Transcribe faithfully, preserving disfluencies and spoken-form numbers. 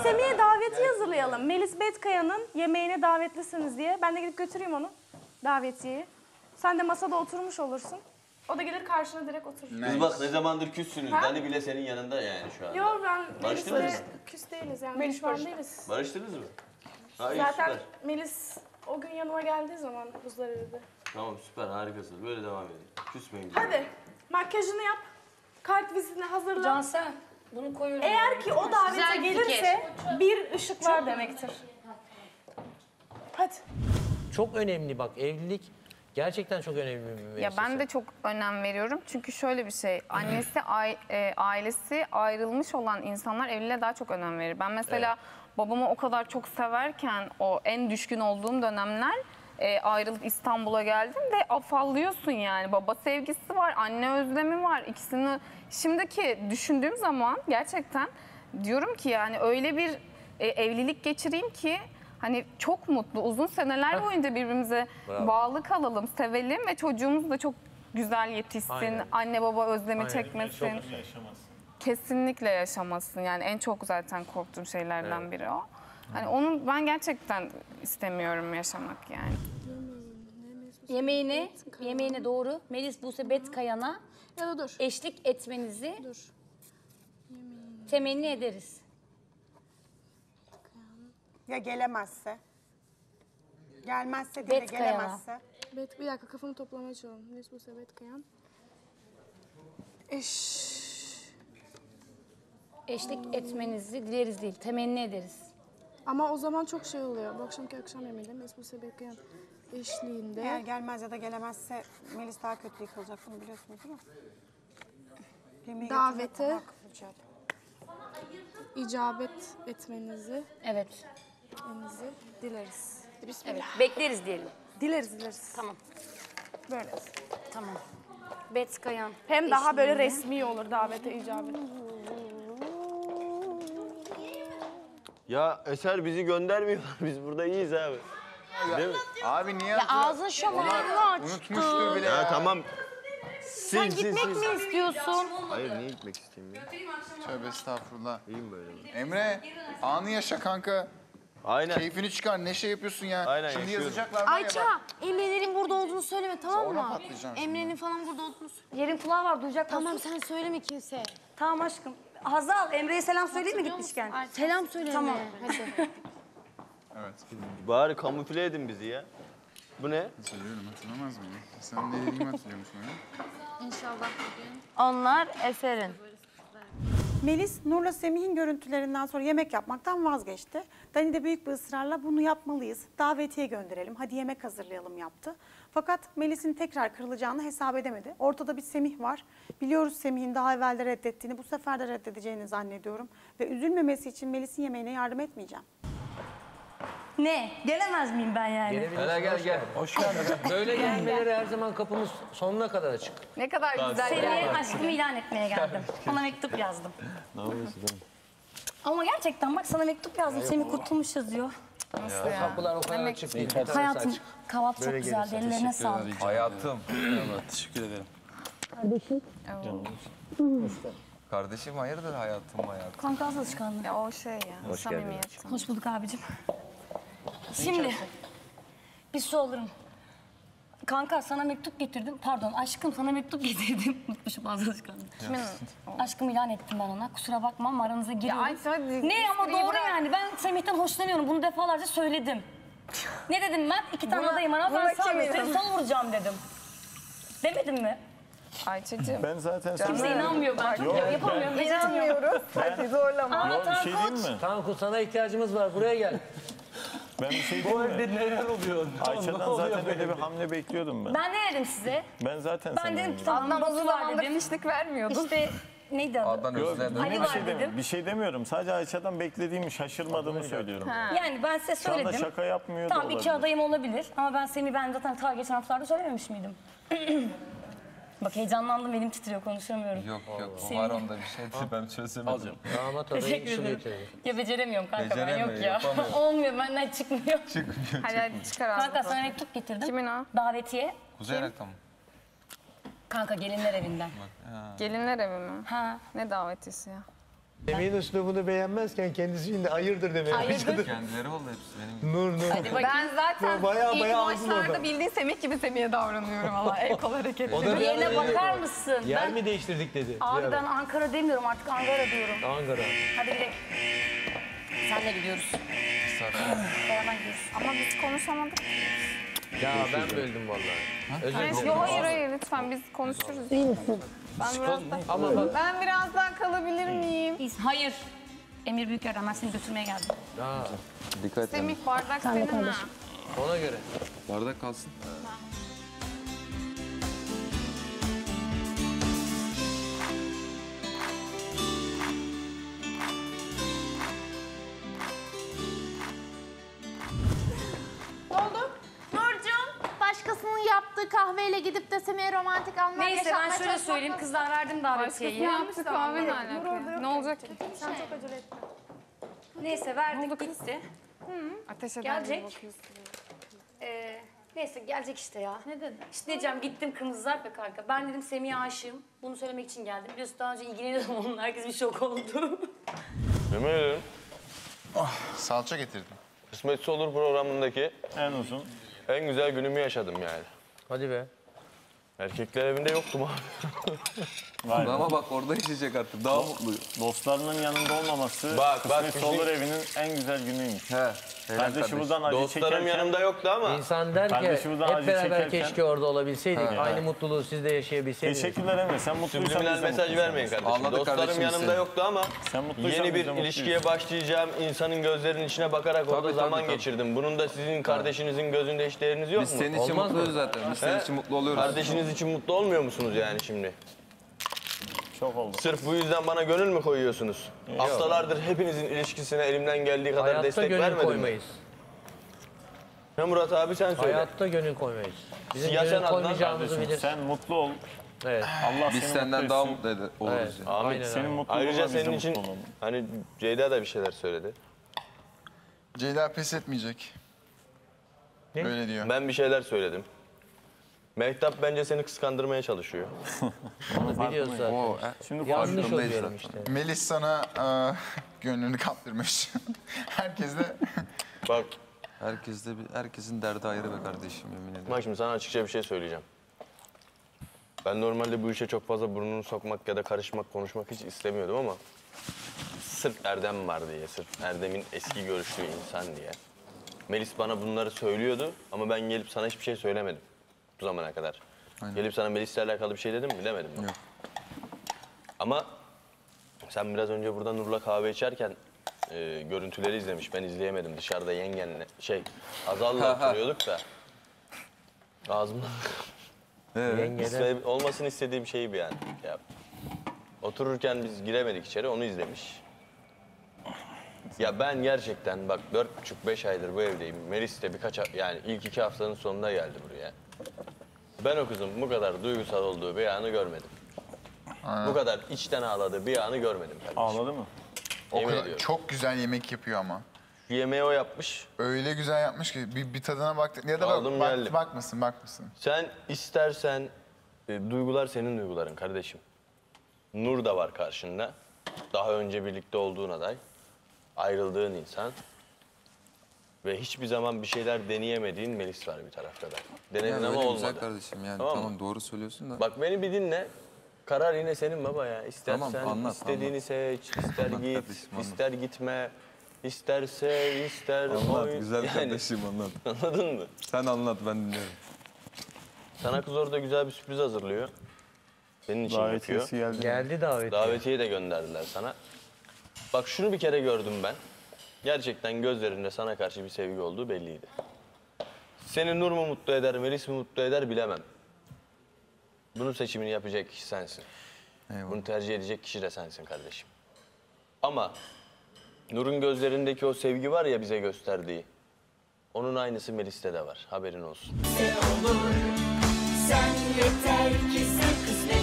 Semih'e davetiye hazırlayalım. Melis Betkaya'nın yemeğine davetlisiniz diye. Ben de gidip götüreyim onu, davetiyeyi. Sen de masada oturmuş olursun. O da gelir karşına direkt oturur. Kız bak ne zamandır küssünüz. Ha? Dani bile senin yanında yani şu anda. Yok ben Barıştınız Melis'le mı? küs değiliz yani, düşman değiliz. Barıştınız mı? Ha, iyi, Zaten süper. Melis o gün yanıma geldiği zaman buzlar eridi. Tamam süper harikasınız. Böyle devam edin. Küsmeyin. Hadi makyajını yap. Kart vizitini hazırla. Cansel, bunu koyuyorum. Eğer ki o davete Güzel bir gelirse bir ışık var demektir. Hadi. Çok önemli bak, evlilik gerçekten çok önemli bir müessese. Ya ben de çok önem veriyorum çünkü şöyle bir şey, annesi, ai- e, ailesi ayrılmış olan insanlar evliliğe daha çok önem verir. Ben mesela babamı o kadar çok severken o en düşkün olduğum dönemler e, ayrılıp İstanbul'a geldim ve afallıyorsun yani. Baba sevgisi var, anne özlemi var. İkisini şimdiki düşündüğüm zaman gerçekten diyorum ki yani öyle bir e, evlilik geçireyim ki hani çok mutlu, uzun seneler boyunca birbirimize Bravo. bağlı kalalım, sevelim ve çocuğumuz da çok güzel yetişsin, Aynen. anne baba özlemi Aynen. çekmesin. Kesinlikle yaşamasın. Yani en çok zaten korktuğum şeylerden biri o. Hani onu ben gerçekten istemiyorum yaşamak yani. Yemeğine, yemeğine doğru Melis Buse Betkaya'na Ya da dur. eşlik etmenizi Dur. temenni ederiz. Ya gelemezse? Gelmezse değil de Betkaya. gelemezse. Bet, bir dakika kafamı toplamaya çalışıyorum. Melis Buse Betkayan. Eş. Eşlik etmenizi dileriz değil, temenni ederiz. Ama o zaman çok şey oluyor. Bu akşamki akşam yemeğinde Melis Buse Betkayan eşliğinde. Eğer gelmez ya da gelemezse Melis daha kötü yıkılacak, bunu biliyorsunuz değil mi? Yemeği Davete. götürmek daha kırıcı. icabet etmenizi Evet, etmenizi dileriz. Bismillah. evet. Bekleriz diyelim. Dileriz dileriz. Tamam, Böyle. tamam. Betkayan. Hem daha böyle eşliğinde. resmi olur davete icabet. Ya Eser bizi göndermiyorlar. Biz burada iyiyiz abi. Değil mi? Abi niye Ya ağzın şamarını aç. unutmuştur bile Ya ya. tamam. Sil, Sen sil, gitmek sil. mi istiyorsun? Hayır niye gitmek isteyeyim ya? Tövbe estağfurullah. İyiyim böyle. Emre anı yaşa kanka. Aynen. Keyfini çıkar, ne şey yapıyorsun ya. Aynen, Şimdi yaşıyorum. yazacaklar var ya Ayça, bak. Emre'nin burada olduğunu söyleme tamam Sonra mı? patlayacağım şimdi. Emre'nin falan burada olduğunu söyleme. Yerin kulağı var duyacak. Tamam sen söyleme kimseye. Tamam aşkım. Hazal, Emre'ye selam söyleyeyim mi gitmişken? Selam söyle. Tamam. Hadi. Evet. Bari kamufle edin bizi ya. Bu ne? Hatırlıyorum, hatırlamaz mıyım? Sen ne dediğimi hatırlıyor musun öyle? Onlar Eser'in. Melis, Nur'la Semih'in görüntülerinden sonra yemek yapmaktan vazgeçti. Dani de büyük bir ısrarla bunu yapmalıyız, davetiye gönderelim, hadi yemek hazırlayalım yaptı. Fakat Melis'in tekrar kırılacağını hesap edemedi. Ortada bir Semih var. Biliyoruz Semih'in daha evvel de reddettiğini, bu sefer de reddedeceğini zannediyorum. Ve üzülmemesi için Melis'in yemeğine yardım etmeyeceğim. Ne? Gelemez miyim ben yani? Gel gel gel. Hoş geldin. Böyle gelmeleri her zaman kapımız sonuna kadar açık. Ne kadar güzel. Seni aşkımı ilan etmeye geldim. Sana mektup yazdım. Ne yapıyorsun? Ama gerçekten bak sana mektup yazdım. Seni kurtulmuş yazıyor. Kapılar o kadar açık değil. Hayatım kahvaltı çok güzeldi. Ellerine sağlık. Hayatım. Eyvallah, teşekkür ederim. Kardeşim. Kardeşim hayırdır hayatım hayatım. Kanka az alışkanlığı. Ya o şey ya, samimiyet. Hoş bulduk abicim. Şimdi bir su alırım. Kanka sana mektup getirdim. Pardon aşkım sana mektup getirdim. Unutmuşum az alışkanlığı. Kimin? Aşkımı ilan ettim ben ona. Kusura bakma ama aranıza giriyorum. Ay hadi. Ne ama espriyi doğru bırak. yani. Ben Semih'ten hoşlanıyorum. Bunu defalarca söyledim. Ne dedim ben? İki tane Buna- adayım ana. buna Ben sağ kim gösterip inanır? sol vuracağım dedim. Demedim mi? Ayça'cığım. Ben zaten Kimse inanmıyor ben. Çok yap- yapamıyorum. beceremiyorum. İnanmıyoruz. Hadi zorlama. Aa, Yok, bir şey Tanku. diyeyim mi? Tanku sana ihtiyacımız var. Buraya gel. Ben bir şey diyeyim mi? neler oluyor? Ayça'dan zaten öyle bir hamle bekliyordum ben. Ben ne dedim size? Ben zaten Ben sana dedim öyle ki tamam Adnan Batu uzun var zamandır dedim. fişlik vermiyordun. İşte neydi adı? Adnan Yok, özledim. Ali bir var şey, dedim. demiyorum. bir şey demiyorum. Sadece Ayça'dan beklediğimi, şaşırmadığımı söylüyorum. Yani ben size Şu anda söyledim. şaka yapmıyor da Tamam olabilir. iki adayım olabilir ama ben Semih ben zaten ta geçen haftalarda söylememiş miydim? Bak heyecanlandım elim titriyor konuşamıyorum. Yok yok o var onda bir şey de ben çözemedim. Damat adayı Teşekkür su ederim. getirdi. Ya beceremiyorum kanka ben Beceremiyor, yok ya. yapamıyor. Olmuyor benden çıkmıyor. Hadi hadi çıkar ağzını. Kanka sana mektup getirdim. Kimin o? Davetiye. Kuzey Irak'ta mı? Kanka gelinler evinden. Gelinler evi mi? Ha. Ne davetiyesi ya? Semih'in üslubunu beğenmezken kendisi şimdi hayırdır demeye başladı. Kendileri oldu hepsi benim gibi. Nur nur. Ben zaten Bayağı ilk bayağı aldın maçlarda oradan. bildiğin Semih gibi Semih'e davranıyorum valla. El kol hareketi. O da bir Yerine ara bakar mısın? yer Ben, mi değiştirdik dedi. abi bir ara. ben Ankara demiyorum artık Ankara diyorum. Ankara. Hadi gidelim. Senle gidiyoruz. Beraber gidiyoruz. Ama biz konuşamadık. Ya ben böldüm vallahi. Özür Hayır, dilerim. yok hayır hayır lütfen biz konuşuruz. İyi misin? Ben biraz daha, Ama bak. ben biraz daha kalabilir miyim? İyisin. Hayır. Emir Büyüker'den ben seni götürmeye geldim. Ha, Dikkat et. Semih bardak senin ha. ona göre. Bardak kalsın. Ne oldu? Nurcuğum, başkasının yaptığı kahveyle gidip de Semih'e romantik anlar Neyse ben yaşatmaya şöyle çalışmak söyleyeyim. nasıl? Kızlar verdim davetiyeyi. Başkasının yaptığı kahve ne Nur orada alaka? yok Ne olacak ki? Sen çok acele etme. Neyse verdik gitti. Ateş eder gibi Gelecek. bakıyorsun. Ee, neyse gelecek işte ya. Ne dedi? İşte diyeceğim gittim Kırmızı Zarf ve kanka. Ben dedim Semih'e aşığım. Bunu söylemek için geldim. Biliyorsun daha önce ilgileniyordum onunla. Herkes bir şok oldu. Yemin ederim. Salça getirdim. Kısmetse olur programındaki En uzun. en güzel günümü yaşadım yani. Hadi be. Erkekler evinde yoktum abi. Vay be. Ama bak orada yaşayacak artık. Daha mutluyum. Dostlarının yanında olmaması Bak, bak, kısmet bizim- olur evinin en güzel günüymüş. He. Kardeşi buradan acı Dostlarım çekerken... yanımda yoktu ama. İnsan der ki Kardeşi buradan hep acı beraber çekerken- keşke orada olabilseydik. Ha. Aynı mutluluğu siz de yaşayabilseydiniz. Teşekkürler Emre. Sen mutluysan Subliminal biz de mesaj mutluyuz. vermeyin kardeşim. Anladık Dostlarım kardeşim yanımda seni. yoktu ama Sen mutluysan yeni biz bir de mutluyuz. ilişkiye başlayacağım. İnsanın gözlerinin içine bakarak orada Tabii, zaman tabii, tabii. geçirdim. Bunun da sizin kardeşinizin gözünde hiç değeriniz yok Biz mu? senin için Olmaz mı? mutluyuz zaten. Biz senin He? için mutlu oluyoruz. Kardeşiniz için mutlu olmuyor musunuz yani şimdi? Çok oldu. Sırf bu yüzden bana gönül mü koyuyorsunuz? Haftalardır hepinizin ilişkisine elimden geldiği kadar Hayatta destek gönül vermedim mi? koymayız. Ne Murat abi sen söyle. Hayatta gönül koymayız. Bizim Ya sen gönül Adnan koymayacağımızı Kardeşim, bilirsin. sen mutlu ol. Evet. Allah Biz seni senden mutlu daha etsin. mutlu ede- oluruz Evet. yani. Amin. Aynen Senin öyle. mutluluğuna Ayrıca biz de senin için mutlu olalım. hani Ceyda da bir şeyler söyledi. Ceyda pes etmeyecek. Ne? Öyle diyor. Ben bir şeyler söyledim. Mehtap bence seni kıskandırmaya çalışıyor. Onu biliyoruz zaten. Oo, he. Şimdi Yanlış farkındayız oluyorum zaten. işte. Melis sana e, gönlünü kaptırmış. Herkes de Bak, Herkes de bir, herkesin derdi ayrı be kardeşim yemin ederim. bak şimdi sana açıkça bir şey söyleyeceğim. Ben normalde bu işe çok fazla burnunu sokmak ya da karışmak, konuşmak hiç istemiyordum ama sırf Erdem var diye, sırf Erdem'in eski görüştüğü insan diye. Melis bana bunları söylüyordu ama ben gelip sana hiçbir şey söylemedim bu zamana kadar. Aynen. Gelip sana Melis'le alakalı bir şey dedim mi? Demedim. Yok. Ama sen biraz önce burada Nur'la kahve içerken e, görüntüleri izlemiş. Ben izleyemedim. Dışarıda yengenle, şey, Azal'la Ha, ha. oturuyorduk da. Ağzımdan Yengeden. İste- olmasını istediğim şeyi bir yani. Ya, otururken biz giremedik içeri, onu izlemiş. Ya ben gerçekten bak dört buçuk beş aydır bu evdeyim. Melis de birkaç ha- yani ilk iki haftanın sonunda geldi buraya. Ben o kızın bu kadar duygusal olduğu bir anı görmedim. Bu kadar içten ağladığı bir anı görmedim kardeşim. Ağladı mı? o Yemin kadar, ediyorum. çok güzel yemek yapıyor ama. Şu yemeği o yapmış. Öyle güzel yapmış ki bir, bir tadına bak. Ya da Aldım, bak, geldim. bak, bakmasın bakmasın. Sen istersen e, duygular senin duyguların kardeşim. Nur da var karşında. Daha önce birlikte olduğun aday. Ayrıldığın insan. Ve hiçbir zaman bir şeyler deneyemediğin Melis var bir tarafta da. Denedin Yani ama öyle olmadı. güzel kardeşim yani Tamam tamam, mı? doğru söylüyorsun da. Bak beni bir dinle. Karar yine senin baba ya. İstersen Tamam, anlat, istediğini anlat. seç, ister Anlat git, kardeşim, anlat. ister gitme. İster sev, ister Anlat oy. güzel Yani, kardeşim anlat. anladın mı? Sen anlat ben dinliyorum. Sana kız orada güzel bir sürpriz hazırlıyor. Senin için yapıyor. Davetiyesi geldi. Geldi davet. Davetiye de gönderdiler sana. Bak şunu bir kere gördüm ben. Gerçekten gözlerinde sana karşı bir sevgi olduğu belliydi. Seni Nur mu mutlu eder, Melis mi mutlu eder bilemem. Bunun seçimini yapacak kişi sensin. Eyvallah. Bunu tercih edecek kişi de sensin kardeşim. Ama Nur'un gözlerindeki o sevgi var ya bize gösterdiği. Onun aynısı Melis'te de var. Haberin olsun. Sen yeter ki sen kısmet